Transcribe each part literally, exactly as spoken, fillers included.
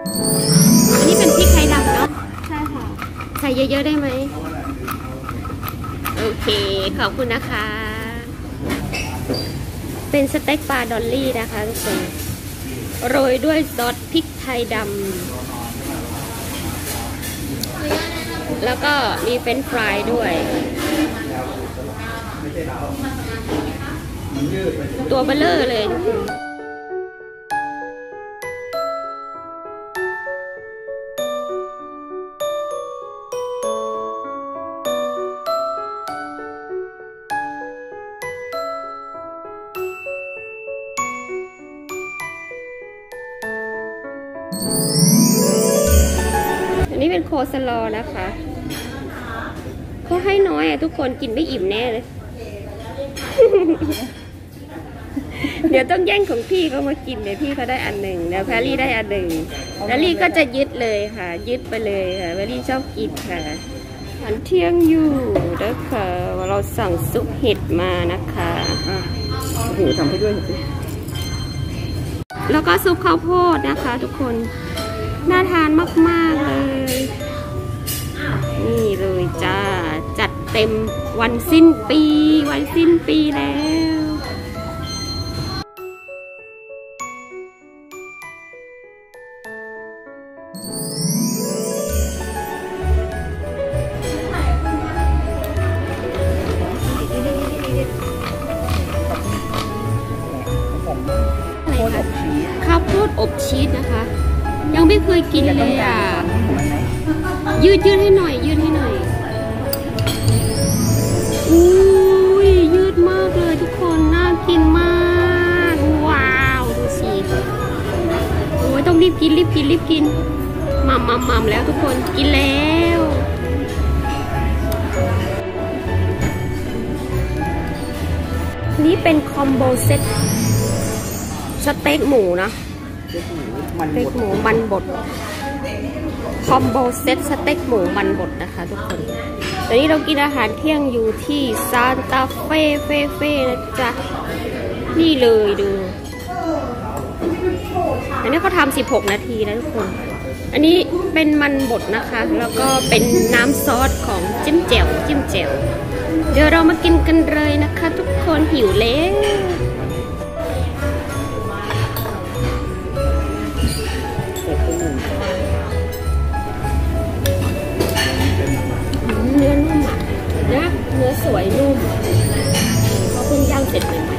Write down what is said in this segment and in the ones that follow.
อันนี้เป็นพริกไทยดำเนาะใช่ค่ะใส่เยอะๆได้ไหมโอเคขอบคุณนะคะเป็นสเต็กปลาดอลลี่นะคะทุกคนโรยด้วยซอสพริกไทยดำแล้วก็มีเฟรนช์ฟรายด้วยตัวเบลเลอร์เลยอันนี้เป็นโคสลอนะคะเขาให้น้อยอะทุกคนกินไม่อิ่มแน่เลย เดี๋ยวต้องแย่งของพี่เขามากินเดี๋ยวพี่เขาได้อันหนึ่งเดี๋ยวแพรรี่ได้อันหนึ่งแพรรี่ก็จะยึดเลยค่ะยึดไปเลยค่ะแพรรี่ชอบกินค่ะอันเที่ยงอยู่เด้อค่ะเราสั่งซุปเห็ดมานะคะโอ้โหทำให้ด้วยสิแล้วก็ซุปข้าวโพดนะคะทุกคนน่าทานมากๆเลยนี่เลยจ้าจัดเต็มวันสิ้นปีวันสิ้นปีแล้วข้าวโพดอบชีสนะคะยังไม่เคยกินเลยอ่ะยืดยืดให้หน่อยยืดให้หน่อยอุ้ยยืดมากเลยทุกคนน่ากินมากว้าวดูสิโอ้ยต้องรีบกินรีบกินรีบกินมัมมัมมัมแล้วทุกคนกินแล้วนี่เป็นคอมโบเซ็ตสเต็กหมูนะสเต็กหมูมันบดคอมโบเซ็ตสเต็กหมูมันบดนะคะทุกคนตอนนี้เรากินอาหารเที่ยงอยู่ที่ซานตาเฟ่เฟ่เฟ่นะจ๊ะนี่เลยดูอันนี้เขาทำสิบหกนาทีนะทุกคนอันนี้เป็นมันบดนะคะแล้วก็เป็นน้ำซอสของจิ้มแจ่วจิ้มแจ่วเดี๋ยวเรามากินกันเลยนะคะทุกคนหิวแล้วเนื้อนุ่มนะเนื้อสวยนุ่มเขาเพิ่งย่างเสร็จใหม่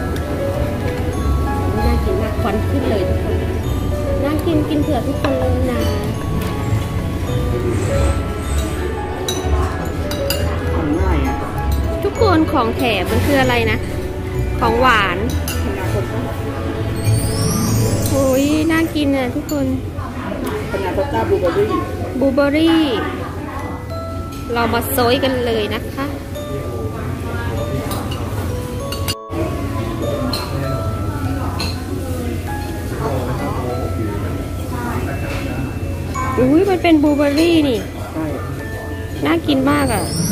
ๆน่ากินมากควันขึ้นเลยทุกคนน่ากินกินเผื่อทุกคนเลยนะทุกคนของแถมมันคืออะไรนะของหวานโอ้ยน่ากินอ่ะทุกคนพานาโตต้าบลูเบอร์รี่บลูเบอร์รี่เรามาโซยกันเลยนะคะอุ้ยมันเป็นบลูเบอร์รี่นี่น่ากินมากอ่ะ